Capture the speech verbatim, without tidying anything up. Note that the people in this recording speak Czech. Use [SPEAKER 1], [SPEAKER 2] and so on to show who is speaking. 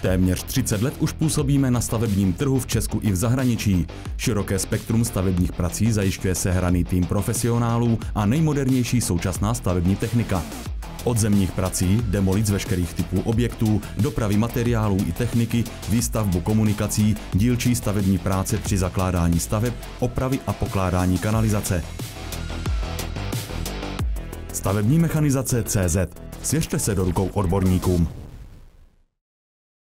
[SPEAKER 1] Téměř třicet let už působíme na stavebním trhu v Česku i v zahraničí. Široké spektrum stavebních prací zajišťuje sehraný tým profesionálů a nejmodernější současná stavební technika. Od zemních prací, demolic veškerých typů objektů, dopravy materiálů i techniky, výstavbu komunikací, dílčí stavební práce při zakládání staveb, opravy a pokládání kanalizace. Stavební mechanizace tečka cé zet. Svěřte se do rukou odborníkům.